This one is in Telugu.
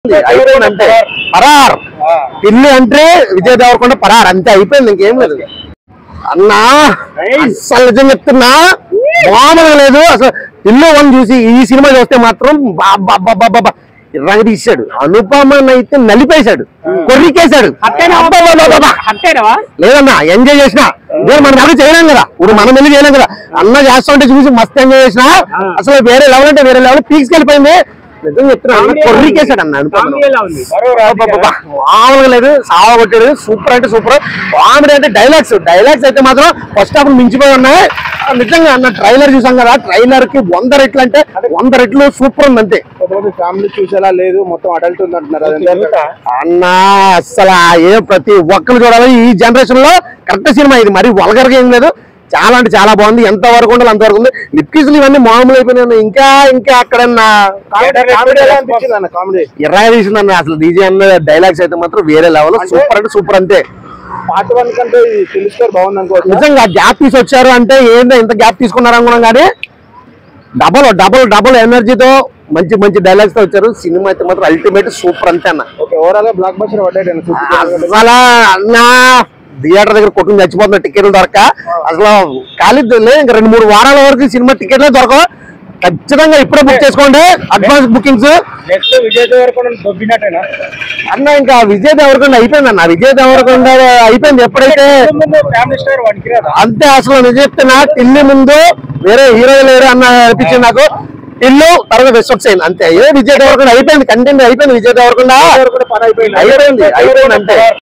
అయిపోయిందంటే పరార్ పిల్లి అంటే విజయ్ దేవరకొండ పరార్ అంతే అయిపోయింది ఇంకేం లేదు అన్నా అసలు నిజం చెప్తున్నా మామూలుగా లేదు అసలు పిల్లు వన్ చూసి ఈ సినిమా చూస్తే మాత్రం బాబా రంగు తీసాడు అనుపమన్ అయితే నలిపేశాడు కొర్రికేశాడు లేదన్నా ఎంజాయ్ చేసినా మన దగ్గర చేయలేం కదా ఇప్పుడు మనం వెళ్ళి చేయలేం కదా అన్న చేస్తా ఉంటే చూసి మస్తు ఎంజాయ్ చేసినా అసలు వేరే లెవెల్ అంటే వేరే లెవెల్ పీక్స్కి వెళ్ళిపోయింది నిజం చెప్తున్నా కొర్రికేశాడు అన్న మామూలుగా లేదు సావా కొట్టాడు సూపర్ అంటే సూపర్ కామెడీ అంటే డైలాగ్స్ అయితే మాత్రం ఫస్ట్ హాఫ్ మించిపోయి ఉన్నాయి నిజంగా అన్న ట్రైలర్ చూసాం కదా ట్రైలర్ కి 100 రెట్లు అంటే 100 రెట్లు సూపర్ ఉంది అంతే ఫ్యామిలీ చూసేలా లేదు మొత్తం అడల్ట్ ఉంది అంటున్నారు అన్న అసలు ఏ ప్రతి ఒక్కరు చూడాలి ఈ జనరేషన్ లో కరెక్ట్ సినిమా ఇది మరి వల్గర్ గా ఏం లేదు చాలా అంటే చాలా బాగుంది ఎంత వరకు ఉండాలి అంతవరకు ఉంది లిప్కిస్లు ఇవన్నీ మామూలు అయిపోయినాయి ఇంకా అక్కడ ఎర్రగా తీసిందన్న అసలు డీజే అన్న డైలాగ్స్ అయితే మాత్రం వేరే లెవెల్ సూపర్ అంటే సూపర్ అంతే పార్ట్ 1 కంటే తెలుస్తారు బాగుంది అనుకో నిజంగా గ్యాప్ తీసి వచ్చారు అంటే ఏంటో ఇంత గ్యాప్ తీసుకున్నారు అనుకున్నాం కానీ డబుల్ ఎనర్జీతో మంచి డైలాగ్స్ తో వచ్చారు సినిమా అయితే మాత్రం అల్టిమేట్ సూపర్ అంతే అన్న ఓవరాల్ గా బ్లాక్ బస్టర్ పడ్డాడు అసలు అన్న థియేటర్ దగ్గర కొట్టుకుని చచ్చిపోతున్న టికెట్లు దొరక అసలు ఖాళీ ఇంకా 2-3 వారాల వరకు సినిమా టికెట్లే దొరకవు ఖచ్చితంగా ఇప్పుడే బుక్ చేసుకోండి అడ్వాన్స్ బుకింగ్స్ విజయ్ దేవరకొండ అన్న ఇంకా విజయ్ దేవరకొండ అయిపోయింది అన్న విజయ్ దేవరకొండ అయిపోయింది ఎప్పుడైతే అంతే అసలు నిజం చెప్తున్నా టిల్లి ముందు వేరే హీరో లేరు అన్న అనిపించింది నాకు టిల్లు తర్వాత విశ్వక్సేన్ అంతే విజయ్ దేవరకొండ అయిపోయింది కంటెంట్ అయిపోయింది విజయ్ దేవరకొండ అయిపోయింది అంటే